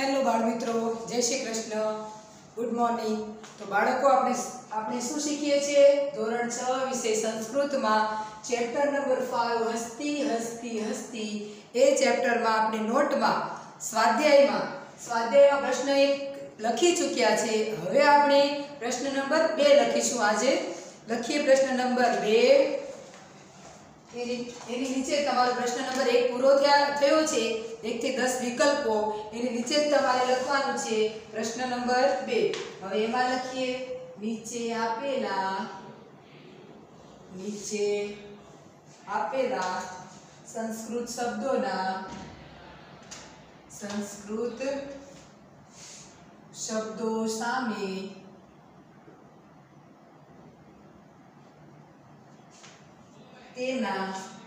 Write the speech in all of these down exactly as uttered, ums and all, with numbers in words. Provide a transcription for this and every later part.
Hello बाळ मित्रो, जय Shri Krishna, good morning. तो बाळको આપણે આપણે શું શીખીએ છીએ? ધોરણ છ વિષય સંસ્કૃતમાં ચેપ્ટર નંબર પાંચ હસ્તી હસ્તી હસ્તી એ ચેપ્ટરમાં આપણે નોટમાં સ્વાધ્યાયમાં સ્વાધ્યાયમાં પ્રશ્ન એક લખી ચૂક્યા છે। હવે આપણે પ્રશ્ન નંબર બે લખીશું। આજે લખીએ પ્રશ્ન નંબર બે। એની નીચે તમારો પ્રશ્ન નંબર એક પૂરો થયો છે। एक થી दस વિકલ્પો એની નીચે તમારે લખવાનું છે પ્રશ્ન નંબર બે। હવે એમાં લખીએ નીચે આપેલા નીચે આપેલા સંસ્કૃત શબ્દોના સંસ્કૃત શબ્દો સામે તેના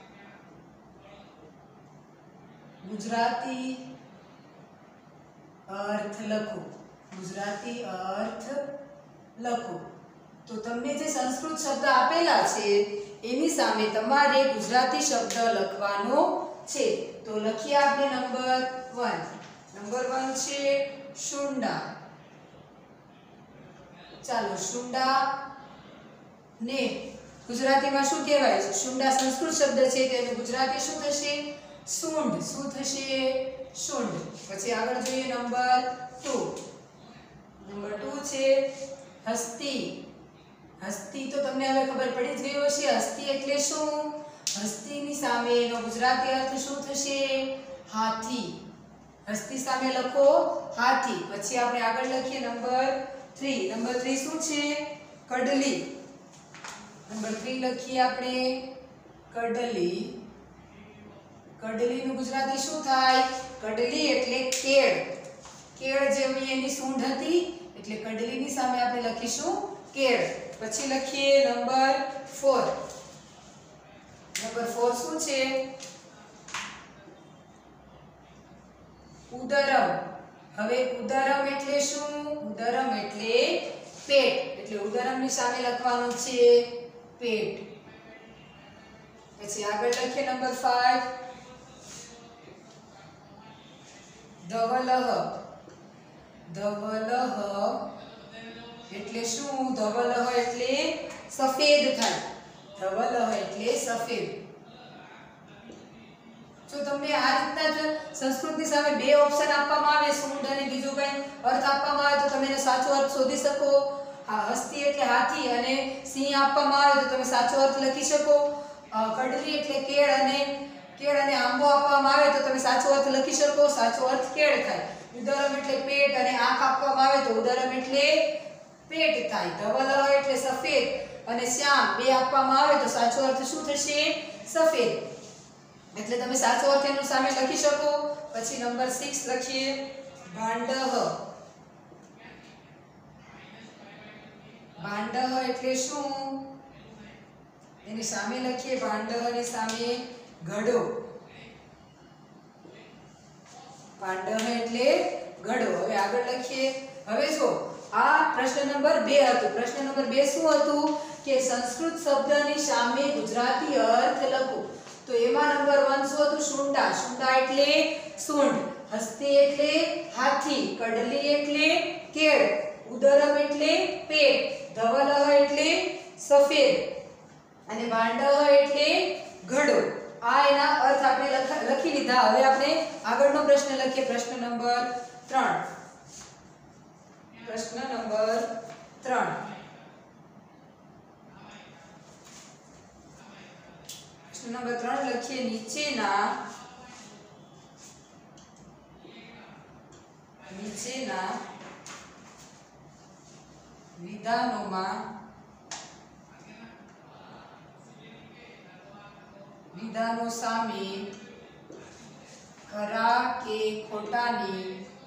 गुजराती अर्थ लखो। गुजराती अर्थ लखो। तो तमने जे संस्कृत शब्द आपेला छे एनी सामे तमारे गुजराती शब्द लखवानो छे। तो लखीए आपणे नंबर वन। नंबर वन छे शुंडा। चालो शुंडा ने गुजराती में शुं कहेवाय छे? शुंडा संस्कृत शब्द छे तेनु गुजराती शुं थशे? सूंड। शू थशे? सूंड। પછી આગળ જોઈએ નંબર टू। નંબર टू છે હસ્તી। હસ્તી તો તમને હવે ખબર પડી જ ગઈ હશે। હસ્તી એટલે શું? હસ્તીની સામે એનો ગુજરાતી અર્થ શું થશે? હાથી। હસ્તી સામે લખો હાથી। પછી આપણે આગળ લખીએ નંબર थ्री। નંબર थ्री શું છે? કડલી। નંબર थ्री લખીએ આપણે કડલી। કડલી નું ગુજરાતી શું થાય? કડલી એટલે કેળ। કેળ જેવી એની સૂંઢ હતી એટલે કડલીની સામે આપણે લખીશું કેળ। પછી લખીએ નંબર फोर। નંબર फोर શું છે? ઉદરમ। હવે ઉદરમ એટલે શું? ઉદરમ એટલે પેટ। એટલે ઉદરમની સામે લખવાનું છે પેટ। પછી આગળ લખીએ નંબર फाइव। ધવલહ। ધવલહ એટલે શું? ધવલહ એટલે સફેદ થાય। ધવલહ એટલે સફેદ। જો તમને આ રીતના જ સંસ્કૃતની સામે બે ઓપ્શન આપવામાં આવે, સૂંઢ અને બીજો કંઈ અર્થ આપવામાં આવે તો તમે એનો સાચો અર્થ શોધી શકો। હા, હસ્તી એટલે હાથી અને સિંહ આપવામાં આવે તો તમે સાચો અર્થ લખી શકો। કડલી એટલે કેળ અને केळ અને આંબો આપવામાં આવે તો તમે સાચો અર્થ લખી શકો। સાચો અર્થ કેળ થાય। ઉદરમ એટલે પેટ અને આંખ આપવામાં આવે તો ઉદરમ એટલે પેટ થાય। ધવલહ એટલે સફેદ અને શ્યામ બે આપવામાં આવે તો સાચો અર્થ શું થશે? સફેદ। એટલે તમે સાચો અર્થ એનો સામે લખી શકો। પછી નંબર सिक्स લખીએ ભાંડહ। ભાંડહ એટલે શું? એની સામે લખીએ ભાંડહની સામે ઘડો। ભાંડહ એટલે ઘડો। હવે આગળ લખીએ। હવે જો આ પ્રશ્ન નંબર બે હતો। પ્રશ્ન નંબર બે શું હતું? કે સંસ્કૃત શબ્દની સામે ગુજરાતી અર્થ લખો। તો એમાં નંબર वन શું હતું? શુંડા। શુંડા એટલે સૂંઢ। હસ્તી એટલે હાથી। કડલી એટલે કેળ। ઉદરમ એટલે પેટ। ધવલહ એટલે સફેદ અને ભાંડહ એટલે ઘડો। આ એના અર્થ આપણે લખી લીધા। હવે આપણે આગળનો પ્રશ્ન લખીએ। પ્રશ્ન નંબર ત્રણ। પ્રશ્ન નંબર ત્રણ। પ્રશ્ન નંબર ત્રણ લખીએ નીચેના નીચેના વિધાનોમાં વિધાનો સામે ખરા કે ખોટાની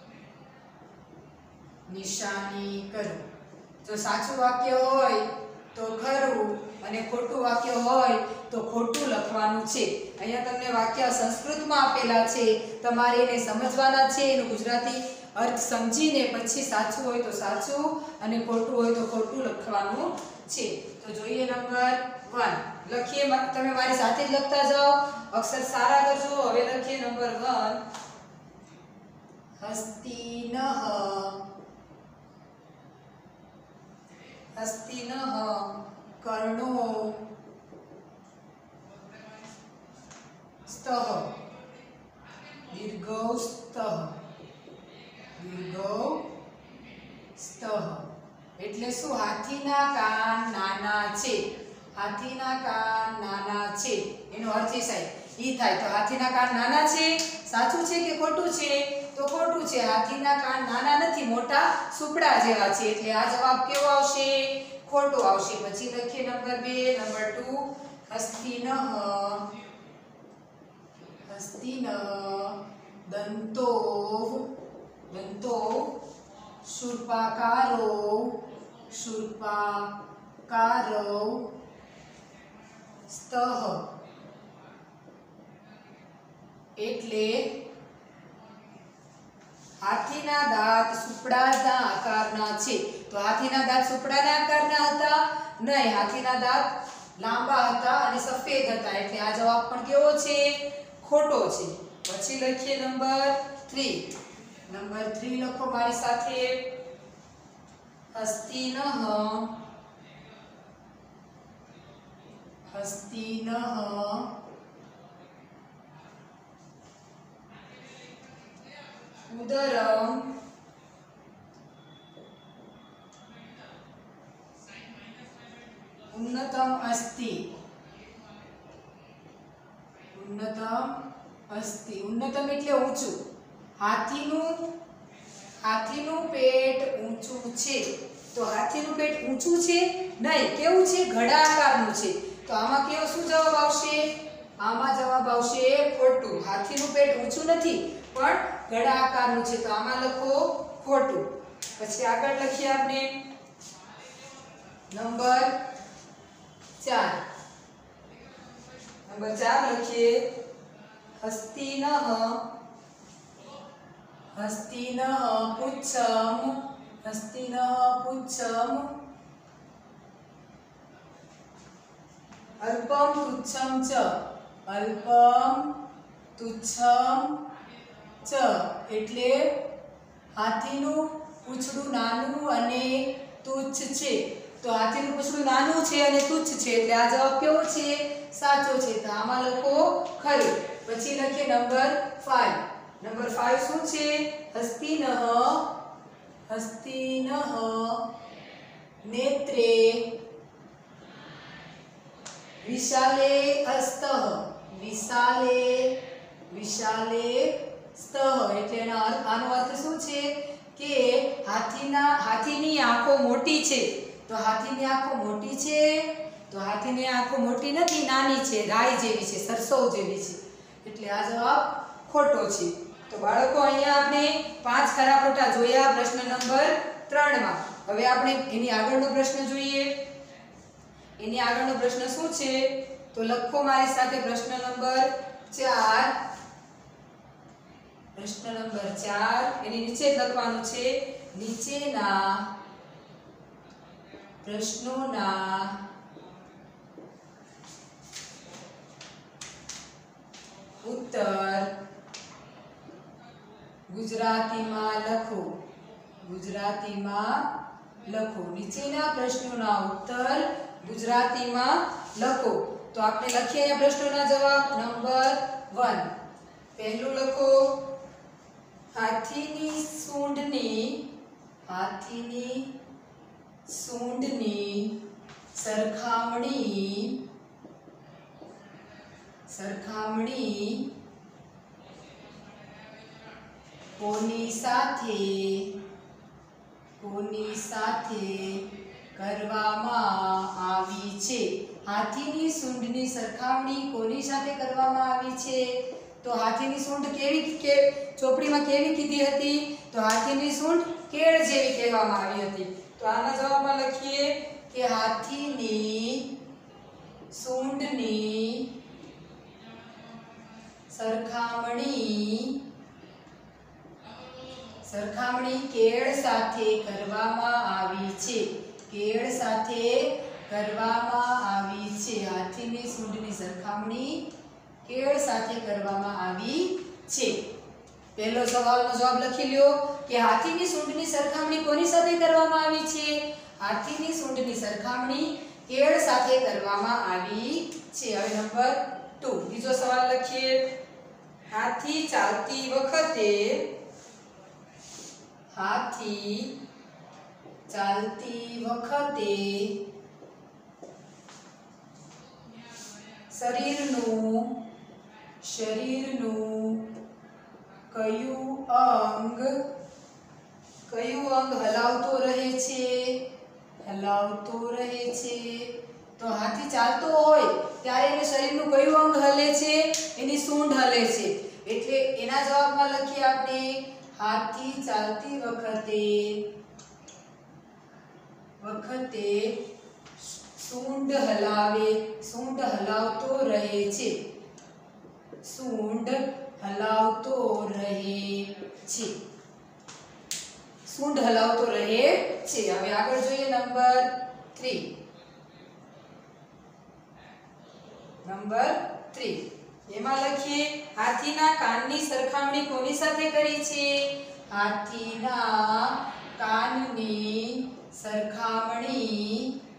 નિશાની કરો। જો સાચું વાક્ય હોય તો ખરું અને ખોટું વાક્ય હોય તો ખોટું લખવાનું છે। અહીંયા તમને વાક્ય સંસ્કૃતમાં આપેલા છે, તમારે એને સમજવાના છે। એનું ગુજરાતી અર્થ સમજીને પછી સાચું હોય તો સાચું અને ખોટું હોય તો ખોટું લખવાનું છે। તો જોઈએ નંબર वन। લખીએ, તમે મારી સાથે જ લખતા જાઓ, અક્ષર સારા કરજો। હવે લખીએ નંબર वन। हस्तिनः हस्तिनः कर्णो स्तः दीर्घौ स्तः दीर्घौ स्तः એટલે શું હાથીના કાન નાના છે હાથીના કાન નાના છે એનો અર્થ એ થાય ઈ થાય તો હાથીના કાન નાના છે સાચું છે કે ખોટું છે તો ખોટું છે હાથીના કાન નાના નથી મોટા સુપડા જેવા છે એટલે આ જવાબ કેવો આવશે ખોટો આવશે પછી લખીએ નંબર બે નંબર ટુ હસ્તિનઃ हस्तिनः दंतो दंतो शूर्पाकारो शूर्पाकारो स्तः એટલે હાથીના દાંત સુપડાના આકારના છે તો હાથીના દાંત સુપડાના આકારના હતા નહીં હાથીના દાંત લાંબા હતા અને સફેદ હતા એટલે આ જવાબ પણ કેવો છે ખોટો છે પછી લખીએ નંબર ત્રણ નંબર ત્રણ લખો મારી સાથે હસ્તિનઃ हस्तिनः उदरम उन्नतम अस्ति उन्नतम अस्ति उन्नतम એટલે ઊંચું હાથીનું હાથીનું પેટ ઊંચું છે તો હાથીનું પેટ ઊંચું છે નહીં કેવું છે ઘડાકારનું છે તો આમાં કેવો શું જવાબ આવશે આમાં જવાબ આવશે ખોટું હાથીનું પેટ ઊંચું નથી પણ ઘડાકારનું છે તો આમાં લખો ખોટું પછી આગળ લખીએ આપણે નંબર ચાર नंबर चार लिखिए हस्तिनः हस्तिनः पुच्छम हस्तिनः पुच्छम अल्पम तुच्छम च अल्पम तुच्छम च એટલે હાથીનું પૂંછડું નાનું અને તુચ્છ છે તો હાથીનું પૂંછડું નાનું છે અને તુચ્છ છે એટલે આ જવાબ કેવો છે સાચો છે તો આમાં લખો ખરું પછી લખીએ નંબર પાંચ નંબર પાંચ શું છે હસ્તિનઃ હસ્તિનઃ નેત્રે વિશાલે અસ્તઃ વિશાલે વિશાલે સ્તઃ એટલે એનો અર્થ આનો અર્થ શું છે કે હાથીના હાથીની આંખો મોટી છે તો હાથીની આંખો મોટી છે તો હાથીની આંખો મોટી નથી નાની છે રાઈ જેવી છે સરસવ જેવી છે એટલે આ જવાબ ખોટો છે તો બાળકો અહીંયા આપણે પાંચ ખરા ખોટા જોયા પ્રશ્ન નંબર ત્રણ માં હવે આપણે એની આગળનો પ્રશ્ન જોઈએ એની આગળનો પ્રશ્ન શું છે તો લખો મારી સાથે પ્રશ્ન નંબર ચાર પ્રશ્ન નંબર ચાર એની નીચે લખવાનું છે નીચેના પ્રશ્નોના उत्तर गुजरातीमां लखो गुजरातीमां लखो नीचेना प्रश्नोना उत्तर गुजरातीमां लखो तो आपने लखिए अहींया प्रश्नोना जवाब नंबर वन पहलू लखो हाथीनी सूंढनी हाथीनी सूंढनी सरखामणी सरखामणी कोनी साथे कोनी साथे करवामां आवी छे हाथीनी सूंढनी सरखामणी कोनी साथे करवामां आवी छे तो हाथीनी सूंढ केवी के ચોપડીમાં કેવી કીધી હતી તો હાથીની સૂંઢ કેળ જેવી કહેવામાં આવી હતી તો આના જવાબમાં લખીએ કે હાથીની સૂંઢની સરખામણી સરખામણી કેળ સાથે કરવામાં આવી છે કેળ સાથે કરવામાં આવી છે હાથીની સૂંઢની સરખામણી કેળ સાથે કરવામાં આવી છે પહેલો સવાલનો જવાબ લખી લ્યો કે હાથીની સૂંઢની સરખામણી કોની સાથે કરવામાં આવી છે? હાથીની સૂંઢની સરખામણી કેળ સાથે કરવામાં આવી છે. હવે નંબર ટુ બીજો સવાલ લખીએ. હાથી ચાલતી વખતે હાથી ચાલતી વખતે શરીરનું શરીરનું કયું અંગ કયું અંગ હલાવતો રહે છે? હલાવતો રહે છે. તો હાથી ચાલતો હોય ત્યારે એને શરીરનું કયું અંગ હલે છે? એની સૂંઢ હલે છે. એટલે એના જવાબમાં લખીએ આપણે હાથી ચાલતી વખતે વખતે સૂંઢ હલાવે સૂંઢ હલાવતો રહે છે. સૂંઢ હલાવતો રહે છે. સૂંઢ હલાવતો રહે છે. હવે આગળ જોઈએ નંબર થ્રી. નંબર થ્રી એમાં લખીએ હાથીના કાનની સરખામણી કોની સાથે કરી છે? હાથીના કાનની સરખામણી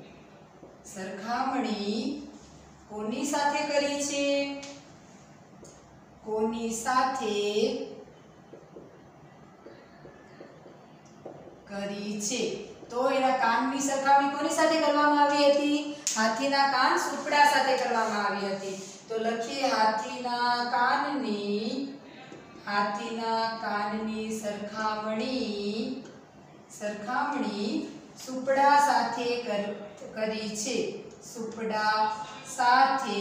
સરખામણી કોની સાથે કરી છે? કોની સાથે કરી છે? તો એના કાનની સરખામણી કોની સાથે કરવામાં આવી હતી? હાથીના કાન સુપડા સાથે કરવામાં આવી હતી. તો લખીએ હાથીના કાનની હાથીના કાનની સરખામણી સરખામણી સુપડા સાથે કરી છે. સુપડા સાથે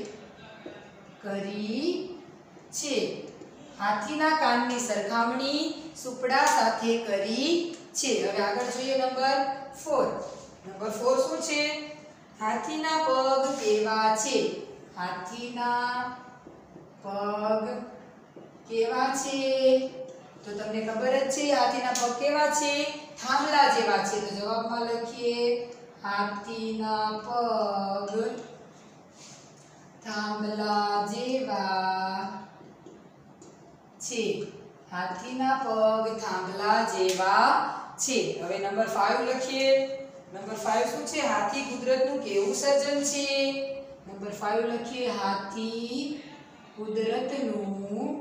કરી છે. હાથીના કાનની સરખામણી સુપડા સાથે કરી છે. હવે આગળ જોઈએ નંબર ફોર. નંબર ફોર શું છે? હાથીના પગ કેવા છે? હાથીના પગ કેવા છે? તો તમને ખબર જ છે હાથીના પગ કેવા છે? થાંભલા જેવા છે. તો જવાબમાં લખીએ હાથીના પગ થાંભલા જેવા છે. હાથીના પગ થાંભલા જેવા છે. હવે નંબર ફાઈવ લખીએ. નંબર ફાઈવ શું છે? હાથી કુદરતનું કેવું સર્જન છે? નંબર ફાઈવ લખીએ હાથી કુદરતનું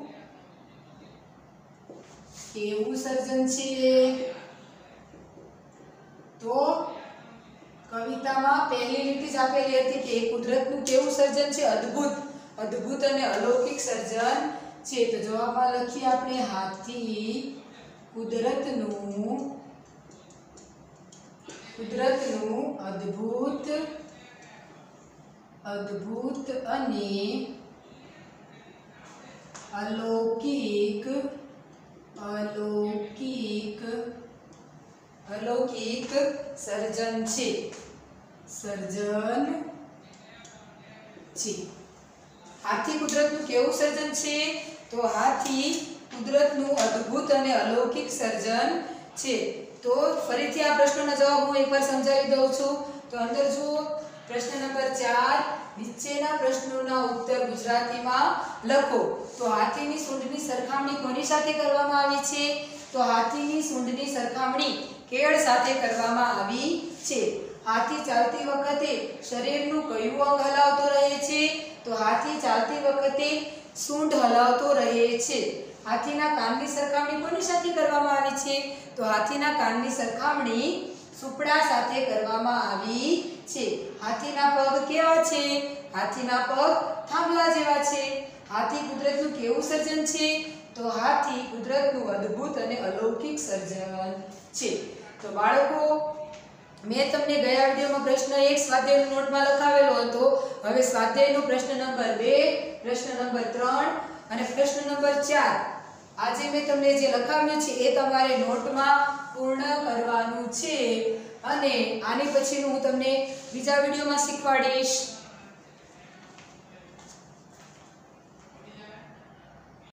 કેવું સર્જન છે? તો કવિતામાં પહેલી લીટી જ આપેલી હતી કે કુદરતનું કેવું સર્જન છે? અદ્ભુત અદ્ભુત અને અલૌકિક સર્જન છે. તો જવાબમાં લખીએ આપણે હાથી કુદરતનું કુદરતનું અદ્ભુત અદ્ભુત અને અલૌકિક અલૌકિક અલૌકિક સર્જન છે. સર્જન છે. હાથી કુદરતનું કેવું સર્જન છે? તો હાથી કુદરતનું અદ્ભુત અને અલૌકિક સર્જન છે. તો ફરીથી આ પ્રશ્નના જવાબ હું એકવાર સમજાવી દઉં છું. તો અંદર જુઓ પ્રશ્ન નંબર ચાર નીચેના પ્રશ્નોના ઉત્તર ગુજરાતીમાં લખો. તો હાથીની સૂંઢની સરખામણી કોની સાથે કરવામાં આવી છે? તો હાથીની સૂંઢની સરખામણી કેળ સાથે કરવામાં આવી છે. હાથી ચાલતી વખતે શરીરનું કયું અંગ હલાવતો રહે છે? તો હાથી ચાલતી વખતે સૂંઢ હલાવતો રહે છે. હાથીના કાનની સરખામણી કોની સાથે કરવામાં આવી છે? તો હાથીના કાનની સરખામણી સુપડા સાથે કરવામાં આવી છે. હાથીના પગ કેવા છે? હાથીના પગ થાંભલા જેવા છે. હાથી કુદરતનું કેવું સર્જન છે? તો હાથી કુદરતનું અદ્ભુત અને અલૌકિક સર્જન છે. તો બાળકો મેં તમને ગયા વિડીયોમાં પ્રશ્ન એક સ્વાધ્યાયનો નોટમાં લખાવેલો હતો. હવે સ્વાધ્યાયનો પ્રશ્ન નંબર બે, પ્રશ્ન નંબર ત્રણ અને પ્રશ્ન નંબર ચાર આજે મેં તમને જે લખાવ્યું છે એ તમારે નોટમાં પૂર્ણ કરવાનું છે. અને આની પછીનું હું તમને બીજા વિડીયોમાં શીખવાડીશ.